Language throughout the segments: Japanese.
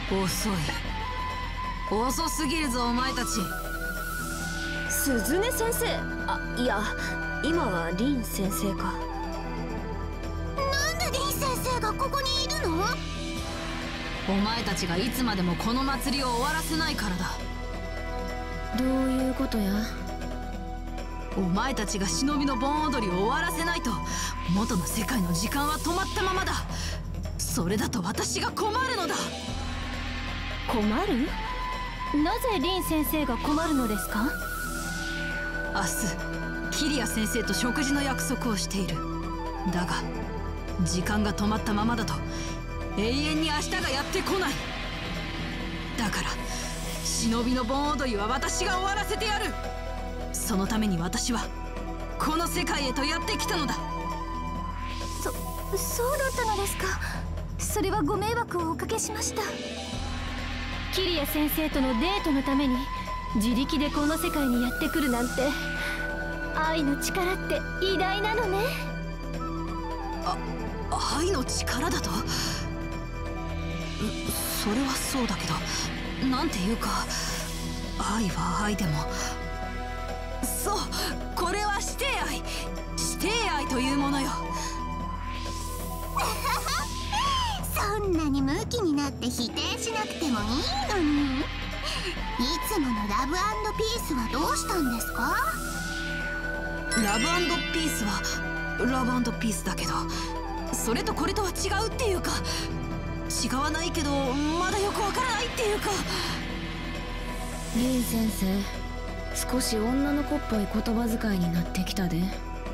遅すぎるぞお前たち。 鈴音先生、いや今は凛先生か。 なんで凛先生がここにいるの？ お前たちがいつまでもこの祭りを終わらせないからだ。 どういうことや？ お前たちが忍びの盆踊りを終わらせないと元の世界の時間は止まったままだ。それだと私が困るのだ。 困る？なぜ凛先生が困るのですか？ 明日キリア先生と食事の約束をしている。だが時間が止まったままだと永遠に明日がやってこない。だから忍びの盆踊りは私が終わらせてやる。そのために私はこの世界へとやってきたのだ。 そうだったのですか。それはご迷惑をおかけしました。 キリア先生とのデートのために自力でこの世界にやってくるなんて、愛の力って偉大なのね。 愛の力だと？それはそうだけど、なんていうか愛は愛でも、そう、これは師弟愛、師弟愛というものよ。 そんなにムキになって否定しなくてもいいのに。いつものラブ&ピースはどうしたんですか？ ラブ&ピースはラブ&ピースだけど、それとこれとは違うっていうか、違わないけどまだよくわからないっていうか。 凛先生、少し女の子っぽい言葉遣いになってきたで。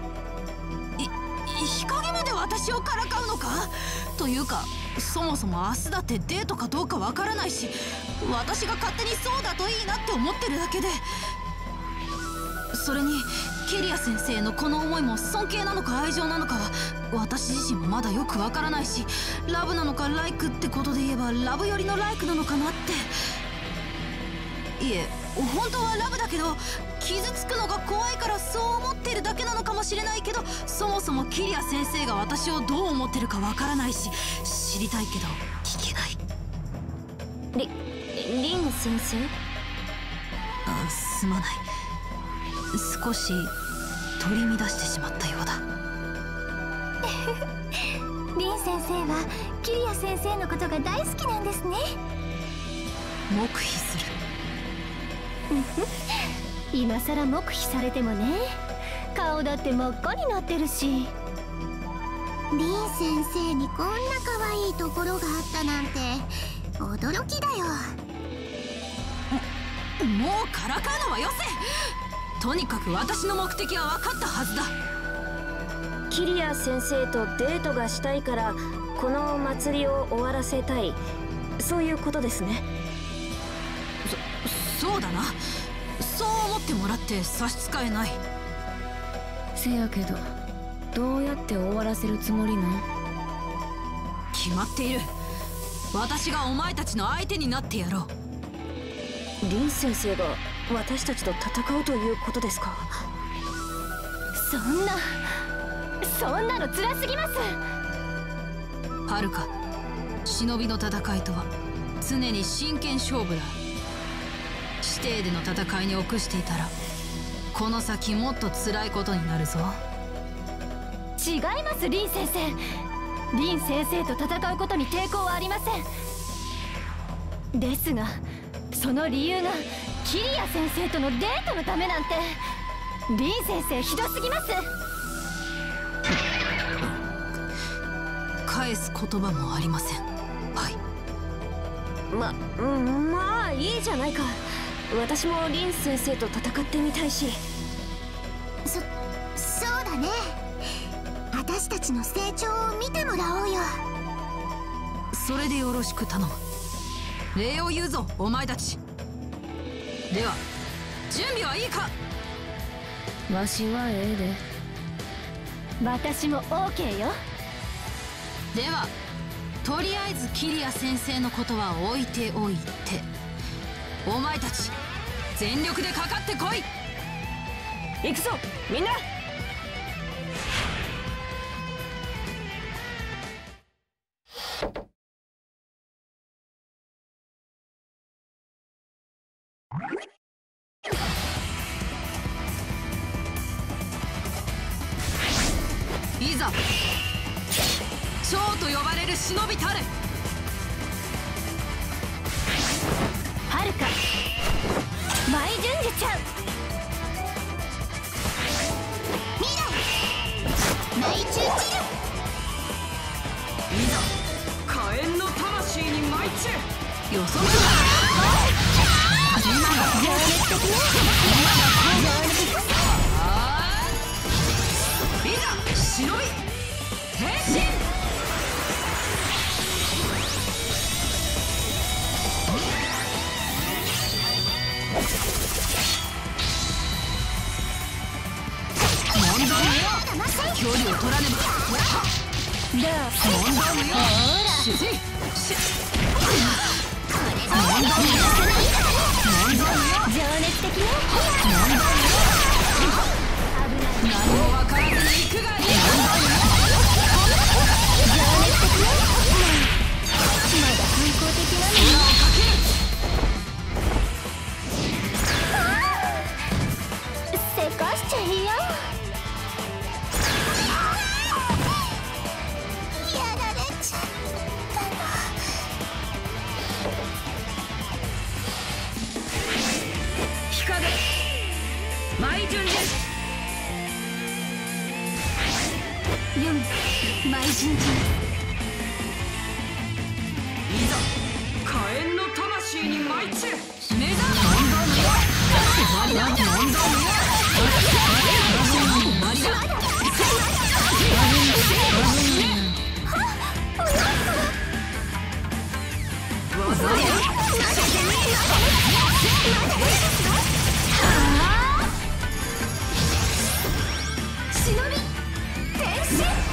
日陰まで私をからかうのか？というかそもそも明日だってデートかどうかわからないし、私が勝手にそうだといいなって思ってるだけで。それにキリア先生のこの思いも尊敬なのか愛情なのかは私自身もまだよくわからないし、ラブなのかライクってことで言えばラブ寄りのライクなのかなって。いえ本当はラブだけど傷つくのが怖いからそう思ってるだけなのかもしれないけど、そもそもキリア先生が私をどう思ってるかわからないし、知りたいけど聞けない。 凛先生？ すまない。少し取り乱してしまったようだ。 凛先生はキリア先生のことが大好きなんですね。 黙秘する。 今さら黙秘されてもね。顔だって真っ赤になってるし。 凛先生にこんな可愛いところがあったなんて驚きだよ。 もうからかうのはよせ。とにかく私の目的は分かったはずだ。 キリア先生とデートがしたいからこの祭りを終わらせたい、そういうことですね。 そうだな。そう思ってもらって差し支えない。 せやけどどうやって終わらせるつもりなん？ 決まっている。私がお前たちの相手になってやろう。 凛先生が私たちと戦うということですか？そんなの辛すぎます。 はるか、忍びの戦いとは常に真剣勝負だ。師弟での戦いに臆していたらこの先もっと辛いことになるぞ。 違います、凛先生。凛先生と戦うことに抵抗はありません。ですがその理由がキリア先生とのデートのためなんて、凛先生ひどすぎます。 返す言葉もありません。はい。 まあいいじゃないか。私も凛先生と戦ってみたいし。 そうだね。私たちの成長を見てもらおうよ。 それでよろしく頼む。礼を言うぞお前たち。では準備はいいか？ わしはええで。私も OK よ。 ではとりあえずキリア先生のことは置いておいて、お前たち全力でかかってこい。 行くぞみんな。 いざ蝶と呼ばれる忍びたれ。 はるか舞純樹ちゃん。 未来舞純樹。 いざ火炎の魂に舞い散れ。 予測だ。 情熱的ないざ忍び変身。 距離を取らねば。 どう問答無用。主人情熱的な何も分からずに行くがいい。 まだ反抗的なの。せかしちゃいや。 やられちゃったの。 日陰舞純樹。 4舞純樹。 いざ火炎の魂に舞い散れ。 指名だ。 忍び変身。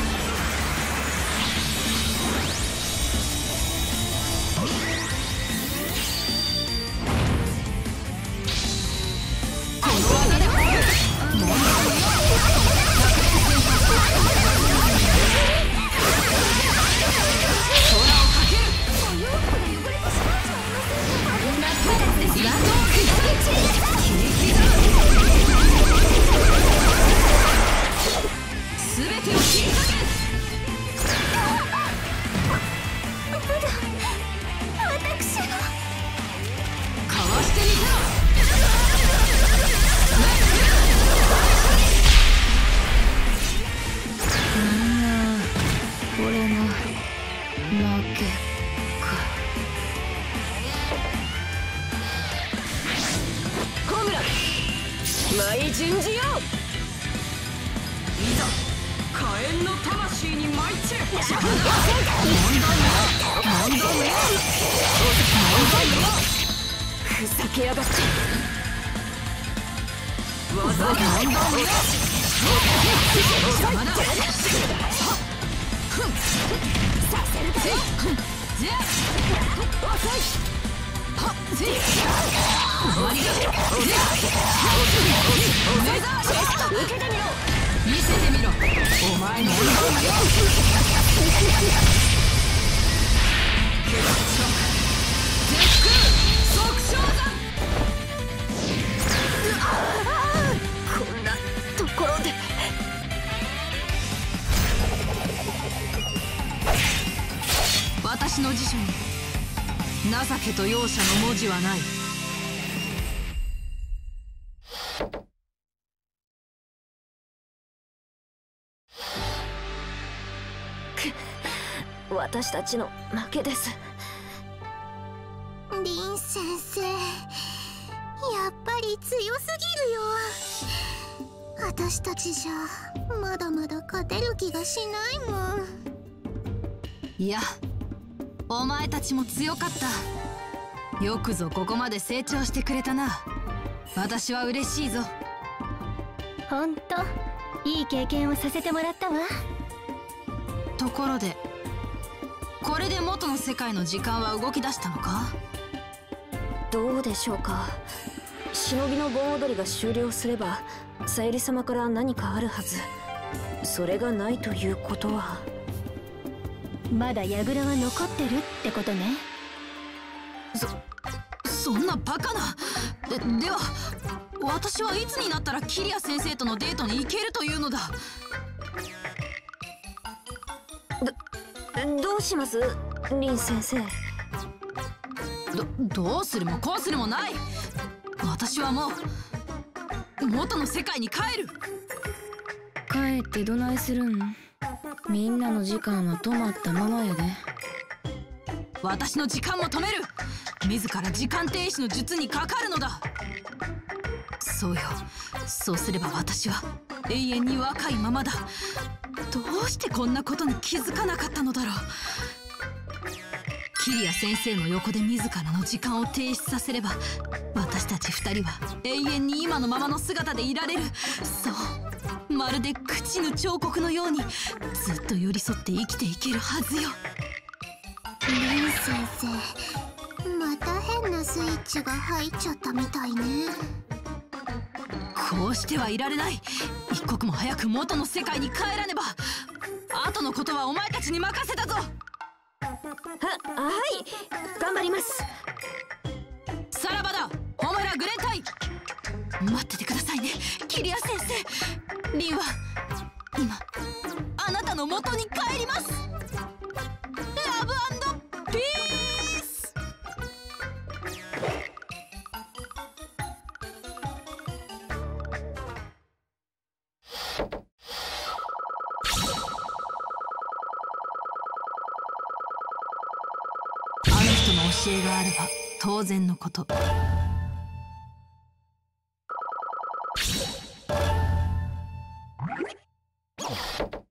舞純樹よ。いざ火炎の魂に舞い散れ。ふざけやがって。技がさせるかよ。 見せてみろお前のこんなところで。 私の辞書に情けと容赦の文字はない。 私たちの負けです。 凛先生、やっぱり強すぎるよ。私たちじゃまだまだ勝てる気がしないもん。 いや、お前たちも強かった。よくぞここまで成長してくれたな。私は嬉しいぞ。 ほんといい経験をさせてもらったわ。 ところでこれで元の世界の時間は動き出したのか？ どうでしょうか。忍びの盆踊りが終了すればさゆり様から何かあるはず。それがないということはまだ櫓は残ってるってことね。 そんなバカな。では私はいつになったらキリア先生とのデートに行けるというのだ。 どうします、凛先生。 どうするもこうするもない。私はもう元の世界に帰る。 帰ってどないするん？みんなの時間は止まったままやで。 私の時間も止める。自ら時間停止の術にかかるのだ。そうよ、そうすれば私は永遠に若いままだ。どうしてこんなことに気づかなかったのだろう。キリア先生の横で自らの時間を停止させれば、私たち2人は永遠に今のままの姿でいられる。そう、まるで朽ちぬ彫刻のようにずっと寄り添って生きていけるはずよ。 凛先生、また変なスイッチが入っちゃったみたいね。 こうしてはいられない。一刻も早く元の世界に帰らねば。後のことはお前たちに任せたぞ。 はい、頑張ります。 さらばだ、ホムラ・グレンタイ。待っててくださいね、キリア先生。リンは今あなたの元に帰ります。ラブ&ピース。あの人の教えがあれば当然のこと。